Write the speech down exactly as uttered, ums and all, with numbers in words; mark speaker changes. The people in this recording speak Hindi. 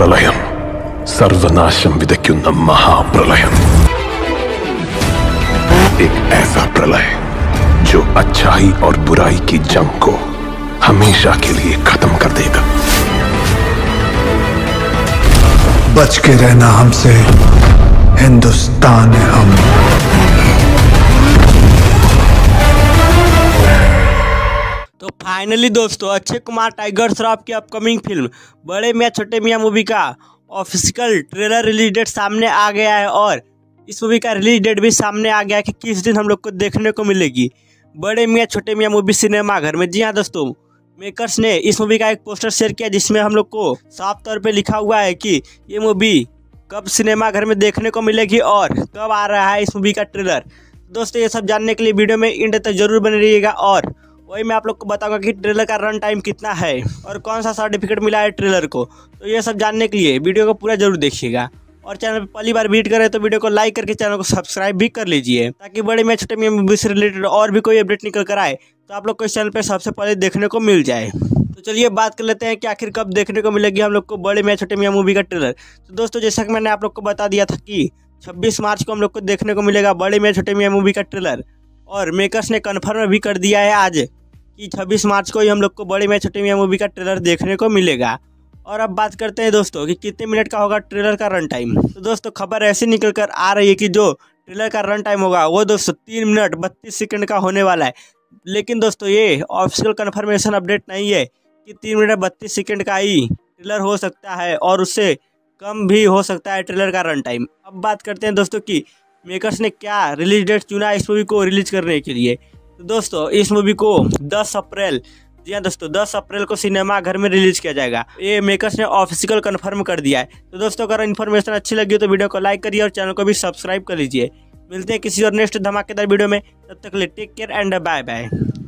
Speaker 1: प्रलयम सर्वनाशम विदक्युन्न महाप्रलयम। एक ऐसा प्रलय जो अच्छाई और बुराई की जंग को हमेशा के लिए खत्म कर देगा।
Speaker 2: बच के रहना हमसे, हिंदुस्तान है हम।
Speaker 3: तो फाइनली दोस्तों अक्षय कुमार टाइगर श्रॉफ की upcoming film Bade Miyan Chhote Miyan movie का ऑफिशियल ट्रेलर रिलीज डेट सामने आ गया है और इस मूवी का रिलीज डेट भी सामने आ गया है कि किस दिन हम लोग को देखने को मिलेगी बड़े मियां छोटे मियां मूवी सिनेमा घर में। जी हाँ दोस्तों, मेकर्स ने इस मूवी का एक पोस्टर शेयर किया जिसमें हम लोग को साफ तौर पे लिखा हुआ है कि ये मूवी कब सिनेमा घर में देखने को मिलेगी और कब आ रहा है इस मूवी का ट्रेलर। दोस्तों ये सब जानने के लिए वीडियो में एंड तक जरूर बने रहिएगा और वही मैं आप लोग को बताऊंगा कि ट्रेलर का रन टाइम कितना है और कौन सा सर्टिफिकेट मिला है ट्रेलर को। तो ये सब जानने के लिए वीडियो को पूरा जरूर देखिएगा और चैनल पर पहली बार विजिट करें तो वीडियो को लाइक करके चैनल को सब्सक्राइब भी कर लीजिए ताकि बड़े मियां छोटे मियां मूवी से रिलेटेड और भी कोई अपडेट निकल कर आए तो आप लोग को इस चैनल पर सबसे पहले देखने को मिल जाए। तो चलिए बात कर लेते हैं कि आखिर कब देखने को मिलेगी हम लोग को बड़े मियां छोटे मियां मूवी का ट्रेलर। तो दोस्तों जैसा कि मैंने आप लोग को बता दिया था कि छब्बीस मार्च को हम लोग को देखने को मिलेगा बड़े मियां छोटे मियां मूवी का ट्रेलर और मेकर्स ने कन्फर्म भी कर दिया है आज कि छब्बीस मार्च को ही हम लोग को बड़े मियां छोटे मियां मूवी का ट्रेलर देखने को मिलेगा। और अब बात करते हैं दोस्तों कि कितने मिनट का होगा ट्रेलर का रन टाइम। तो दोस्तों खबर ऐसी निकल कर आ रही है कि जो ट्रेलर का रन टाइम होगा वो दोस्तों तीन मिनट बत्तीस सेकंड का होने वाला है। लेकिन दोस्तों ये ऑफिशियल कन्फर्मेशन अपडेट नहीं है कि तीन मिनट बत्तीस सेकंड का ही ट्रेलर हो सकता है और उससे कम भी हो सकता है ट्रेलर का रन टाइम। अब बात करते हैं दोस्तों कि मेकर्स ने क्या रिलीज डेट चुना इस मूवी को रिलीज करने के लिए। तो दोस्तों इस मूवी को दस अप्रैल, जी हाँ दोस्तों दस अप्रैल को सिनेमा घर में रिलीज किया जाएगा। ये मेकर्स ने ऑफिशियल कंफर्म कर दिया है। तो दोस्तों अगर इन्फॉर्मेशन अच्छी लगी हो तो वीडियो को लाइक करिए और चैनल को भी सब्सक्राइब कर लीजिए। मिलते हैं किसी और नेक्स्ट धमाकेदार वीडियो में, तब तक के लिए take care and bye bye.